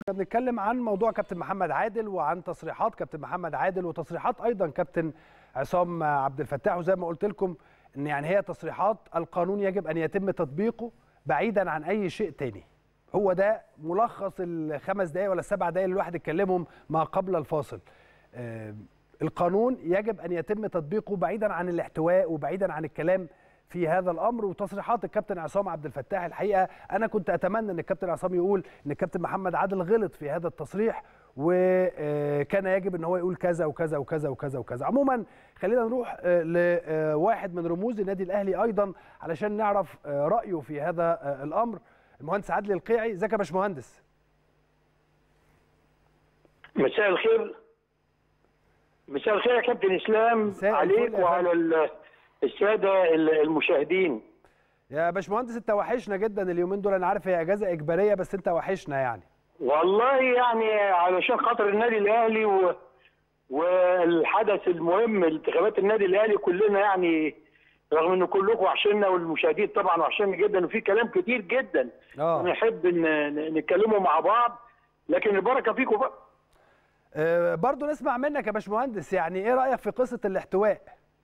بنتكلم عن موضوع كابتن محمد عادل وعن تصريحات كابتن محمد عادل وتصريحات ايضا كابتن عصام عبد الفتاح، وزي ما قلت لكم ان يعني هي تصريحات القانون يجب ان يتم تطبيقه بعيدا عن اي شيء تاني. هو ده ملخص الخمس دقائق ولا السبع دقائق اللي الواحد اتكلمهم ما قبل الفاصل. القانون يجب ان يتم تطبيقه بعيدا عن الاحتواء وبعيدا عن الكلام في هذا الامر. وتصريحات الكابتن عصام عبد الفتاح الحقيقه انا كنت اتمنى ان الكابتن عصام يقول ان الكابتن محمد عادل غلط في هذا التصريح وكان يجب ان هو يقول كذا وكذا وكذا وكذا وكذا. عموما خلينا نروح لواحد من رموز النادي الاهلي ايضا علشان نعرف رايه في هذا الامر، المهندس عادل القيعي. ازيك يا باشمهندس؟ مساء الخير. مساء الخير يا كابتن اسلام عليك وعلى الساده المشاهدين. يا باشمهندس انت وحشنا جدا اليومين دول، انا عارف هي اجازه اجباريه بس انت وحشنا يعني. والله يعني علشان خاطر النادي الاهلي والحدث المهم انتخابات النادي الاهلي كلنا يعني، رغم ان كلكم وحشنا والمشاهدين طبعا وحشنا جدا وفي كلام كتير جدا نحب نتكلموا مع بعض، لكن البركه فيكم بقى. برضه نسمع منك يا باشمهندس، يعني ايه رايك في قصه الاحتواء؟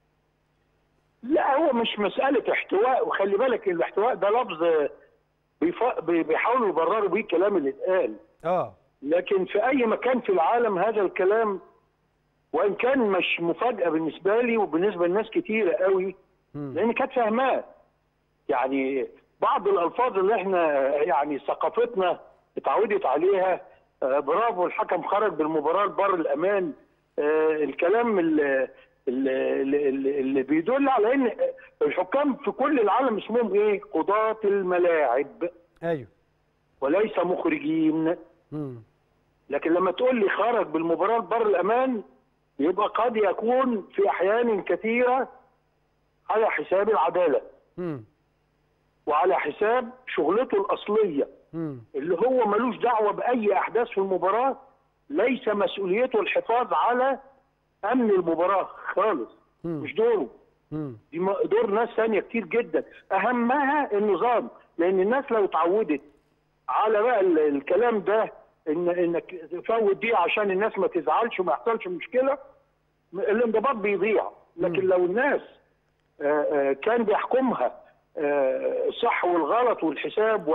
لا هو مش مساله احتواء، وخلي بالك الاحتواء ده لفظ بيحاولوا يبرروا بيه الكلام اللي اتقال. لكن في اي مكان في العالم هذا الكلام، وان كان مش مفاجاه بالنسبه لي وبالنسبه لناس كتيره قوي لان كانت فاهماه. يعني بعض الالفاظ اللي احنا يعني ثقافتنا اتعودت عليها، برافو الحكم خرج بالمباراه لبر الامان، الكلام اللي بيدل على ان الحكام في كل العالم اسمهم ايه؟ قضاة الملاعب. ايوه. وليس مخرجين. لكن لما تقول لي خرج بالمباراه لبر الامان يبقى قد يكون في احيان كثيره على حساب العداله. وعلى حساب شغلته الاصليه اللي هو ملوش دعوه باي احداث في المباراه، ليس مسؤوليته الحفاظ على امن المباراه خالص. مش دوره. دي دور ناس ثانيه كتير جدا، اهمها النظام. لان الناس لو اتعودت على بقى الكلام ده انك تفوت دي عشان الناس ما تزعلش وما يحصلش مشكله، الانضباط بيضيع. لكن لو الناس كان بيحكمها الصح والغلط والحساب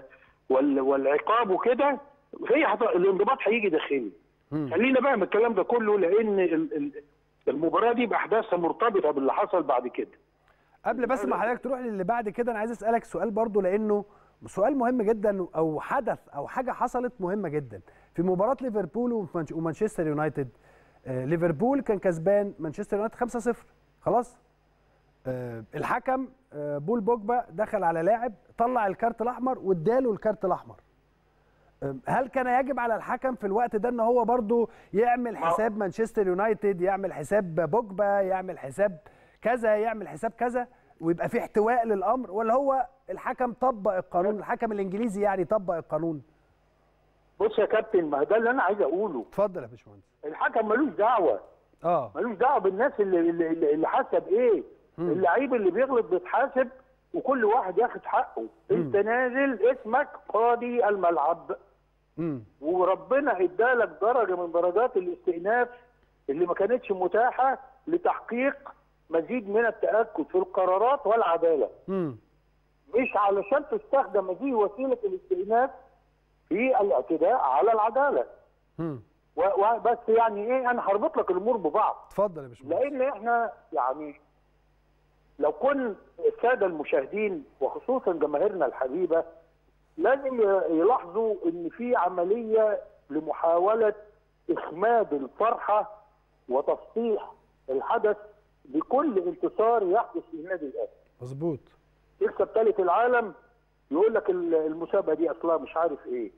والعقاب وكده، هي الانضباط هيجي داخلي. خلينا بقى من الكلام ده كله، لان المباراه دي باحداثها مرتبطه باللي حصل بعد كده. قبل بس ما حضرتك تروح للي بعد كده، انا عايز اسالك سؤال برضو لانه سؤال مهم جدا، او حدث او حاجه حصلت مهمه جدا في مباراه ليفربول ومانشستر يونايتد. ليفربول كان كسبان مانشستر يونايتد 5-0 خلاص. الحكم بول بوجبا دخل على لاعب طلع الكارت الاحمر واداله الكارت الاحمر. هل كان يجب على الحكم في الوقت ده ان هو برضو يعمل حساب مانشستر يونايتد، يعمل حساب بوجبا، يعمل حساب كذا، يعمل حساب كذا، ويبقى في احتواء للامر؟ ولا هو الحكم طبق القانون، الحكم الانجليزي يعني طبق القانون؟ بص يا كابتن، ما ده اللي انا عايز اقوله. اتفضل يا باشمهندس. الحكم ملوش دعوه. ملوش دعوه بالناس اللي حسب ايه. اللعيب اللي بيغلط بيتحاسب وكل واحد ياخد حقه. انت نازل اسمك قاضي الملعب. وربنا ادالك درجه من درجات الاستئناف اللي ما كانتش متاحه لتحقيق مزيد من التاكد في القرارات والعداله. مش علشان تستخدم هذه وسيله الاستئناف في الاعتداء على العداله. وبس يعني ايه، انا هربط لك الامور ببعض. اتفضل يا باشمهندس. لان احنا يعني لو كن الساده المشاهدين وخصوصا جماهيرنا الحبيبه لازم يلاحظوا ان في عمليه لمحاوله اخماد الفرحه وتسطيح الحدث بكل انتصار يحدث في النادي الاهلي. مظبوط. يكسب ثالث العالم يقول لك المسابقه دي اصلا مش عارف ايه.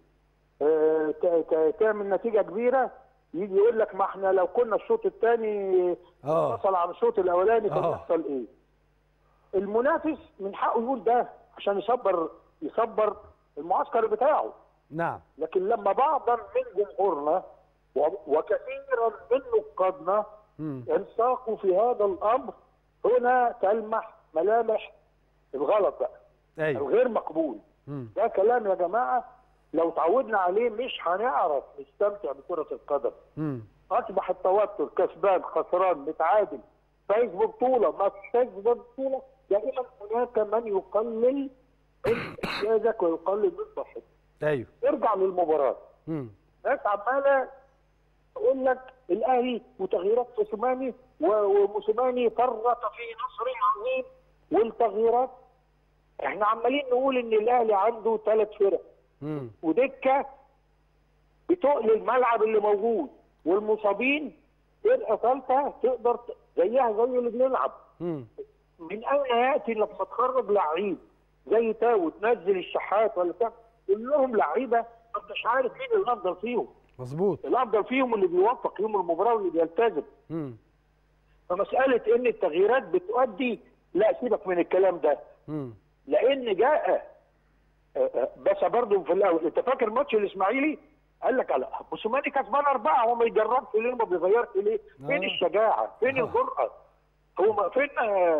تعمل نتيجه كبيره يجي يقول لك ما احنا لو كنا الشوط الثاني انفصل عن الشوط الاولاني كان يحصل ايه؟ المنافس من حقه يقول ده عشان يصبر المعسكر بتاعه. نعم. لكن لما بعضا من جمهورنا وكثيرا من نقادنا انساقوا في هذا الامر، هنا تلمح ملامح الغلط بقى. أيوة. الغير مقبول. ده كلام يا جماعه لو تعودنا عليه مش هنعرف نستمتع بكرة القدم. أصبح التوتر، كسبان خسران متعادل، فايز ببطولة ما فايز ببطولة، دائما هناك من يقلل من إنجازك ويقلل من فرحتك. ايوه. ارجع للمباراة. ناس عمالة تقول لك الأهلي وتغييرات موسيماني، وموسيماني فرط في نصر عظيم والتغييرات. احنا عمالين نقول ان الأهلي عنده 3 فرق ودكة بتقل الملعب اللي موجود، والمصابين فرقة ثالثة تقدر زيها زي اللي بنلعب. من أين يأتي لما تخرج لعيب زي تاو تنزل الشحات ولا بتاع، كلهم لعيبة ما انتش عارف مين الأفضل فيهم. مظبوط. الأفضل فيهم اللي بيوفق يوم المباراة واللي بيلتزم. فمسألة إن التغييرات بتؤدي، لا سيبك من الكلام ده. لأن جاء بس برضه في الأول، أنت فاكر ماتش الإسماعيلي؟ قال لك على موسيماني كسبان 4، هو ما يجربش ليه؟ ما بيغيرش ليه؟ فين الشجاعة؟ فين الجرأة؟ هو فين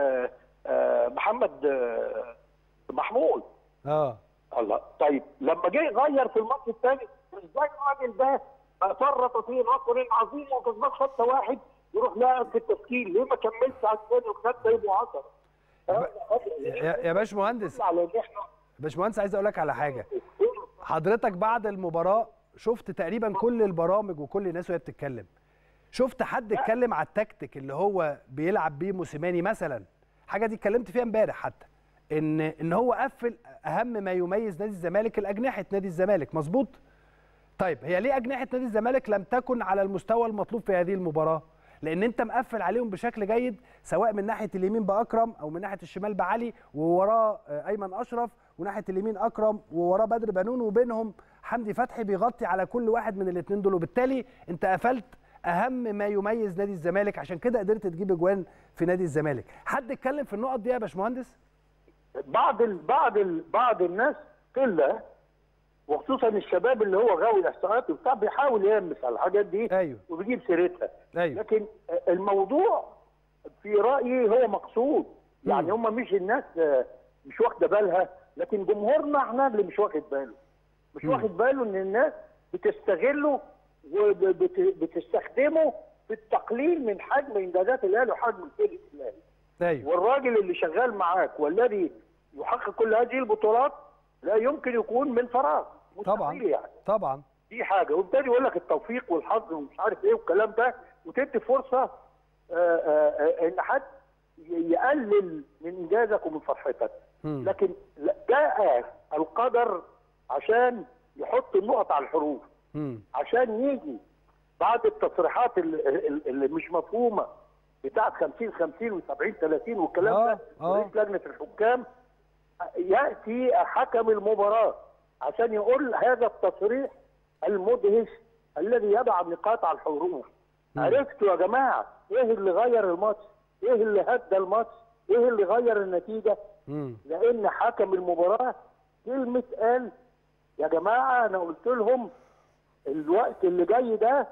محمد محمود؟ الله. طيب لما جه غير في الماتش الثاني، ازاي الراجل ده فرط في نصر عظيم وكسبان 5-1 يروح لاعب في التشكيل؟ ليه ما كملش على الثاني وخد يبقوا 10؟ يا باشمهندس، عايز اقول لك على حاجه. حضرتك بعد المباراه شفت تقريبا كل البرامج وكل الناس وهي بتتكلم، شفت حد اتكلم على التكتيك اللي هو بيلعب بيه موسيماني مثلا؟ حاجه دي اتكلمت فيها امبارح حتى، ان هو قفل اهم ما يميز نادي الزمالك، الاجنحه نادي الزمالك. مظبوط. طيب هي ليه اجنحه نادي الزمالك لم تكن على المستوى المطلوب في هذه المباراه؟ لان انت مقفل عليهم بشكل جيد، سواء من ناحيه اليمين باكرم او من ناحيه الشمال بعلي، ووراه ايمن اشرف، وناحيه اليمين اكرم ووراه بدر بنون، وبينهم حمدي فتحي بيغطي على كل واحد من الاثنين دول، وبالتالي انت قفلت اهم ما يميز نادي الزمالك، عشان كده قدرت تجيب اجوان في نادي الزمالك. حد اتكلم في النقط دي يا باشمهندس؟ بعض الناس قله، وخصوصا الشباب اللي هو غاوي الاحصاءات وبتاع، بيحاول يلمس على الحاجات دي. أيوه. وبيجيب سيرتها. أيوه. لكن الموضوع في رايي هو مقصود، يعني هم مش الناس مش واخده بالها، لكن جمهورنا احنا اللي مش واخد باله. مش واخد باله ان الناس بتستغله وبتستخدمه في التقليل من حجم انجازات الاهلي وحجم فرقه الاهلي. أيوه. والراجل اللي شغال معاك والذي يحقق كل هذه البطولات لا يمكن يكون من فراغ. طبعا يعني. طبعا. دي حاجه، وبالتالي يقول لك التوفيق والحظ ومش عارف ايه والكلام ده، وتدي فرصه ان حد يقلل من انجازك ومن فرحتك. لكن جاء القدر عشان يحط النقط على الحروف، عشان يجي بعد التصريحات اللي مش مفهومه بتاعت 50-50 و70-30 والكلام ده، رئيس لجنه الحكام ياتي حكم المباراه عشان يقول هذا التصريح المدهش الذي يضع النقاط على الحروف. عرفتوا يا جماعه ايه اللي غير الماتش؟ ايه اللي هدى الماتش؟ ايه اللي غير النتيجه؟ لان حكم المباراه كلمه قال يا جماعه انا قلت لهم الوقت اللي جاي ده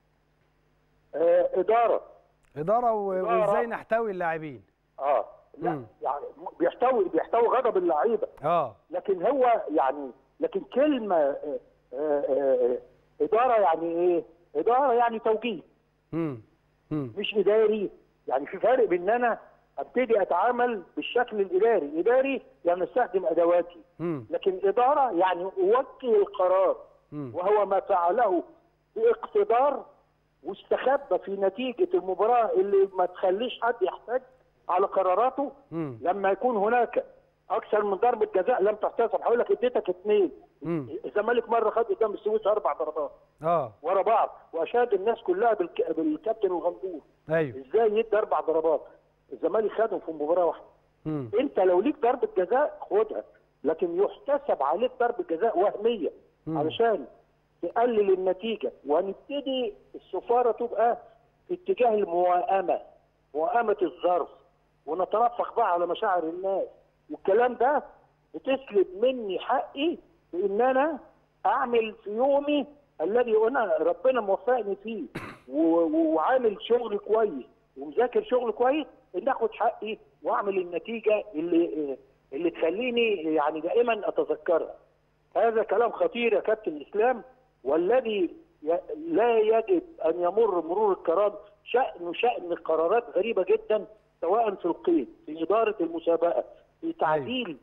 اداره وازاي نحتوي اللاعبين. لا يعني بيحتوي غضب اللعيبه. لكن هو يعني لكن كلمه اداره يعني ايه؟ اداره يعني توجيه. مش اداري. يعني في فرق بين ان انا ابتدي اتعامل بالشكل الاداري. اداري يعني استخدم ادواتي. لكن اداره يعني اوجه القرار، وهو ما فعله باقتدار واستخبى في نتيجه المباراه اللي ما تخليش حد يحتاج على قراراته. لما يكون هناك اكثر من ضربه جزاء لم تحتسب، هقول لك اديتك 2. الزمالك مره خد قدام السويس 4 ضربات ورا بعض، واشاد الناس كلها بالكابتن الغندور. ايوه. ازاي يدي 4 ضربات؟ الزمالك خدهم في مباراه واحده. انت لو ليك ضربه جزاء خدها، لكن يحتسب عليك ضربه جزاء وهميه علشان تقلل النتيجه، وهنبتدي السفاره تبقى في اتجاه الموائمه، موائمه الظرف، ونترفق بقى على مشاعر الناس والكلام ده. بتسلب مني حقي بان انا اعمل في يومي الذي انا ربنا موفقني فيه وعامل شغل كويس ومذاكر شغل كويس، ان اخد حقي واعمل النتيجه اللي تخليني يعني دائما اتذكرها. هذا كلام خطير يا كابتن اسلام، والذي لا يجب ان يمر مرور الكرام شأن قرارات غريبه جدا، سواء في القيد، في اداره المسابقه، في تعديل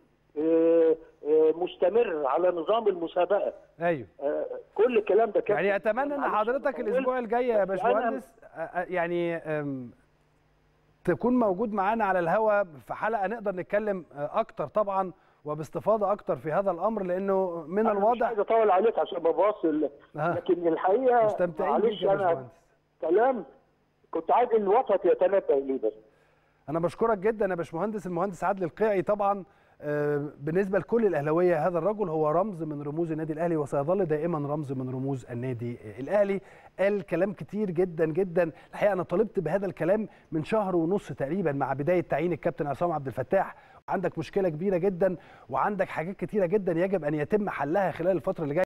مستمر على نظام المسابقه. ايوه. كل الكلام ده يعني اتمنى ان حضرتك الاسبوع الجاي يا باشمهندس يعني تكون موجود معانا على الهواء في حلقه نقدر نتكلم اكتر طبعا وباستفاضه اكتر في هذا الامر، لانه من الواضح مش عايز اطول عليك عشان بواصل، لكن الحقيقه مستمتعين بيك يا باشمهندس. كلام كنت عايز الوسط يتنبه ليه بس. انا بشكرك جدا يا باشمهندس، المهندس عادل القيعي. طبعا بالنسبه لكل الاهلاويه هذا الرجل هو رمز من رموز النادي الاهلي وسيظل دائما رمز من رموز النادي الاهلي. قال كلام كتير جدا جدا، الحقيقه انا طالبت بهذا الكلام من شهر ونص تقريبا مع بدايه تعيين الكابتن عصام عبد الفتاح. عندك مشكله كبيره جدا وعندك حاجات كتيره جدا يجب ان يتم حلها خلال الفتره اللي جايه.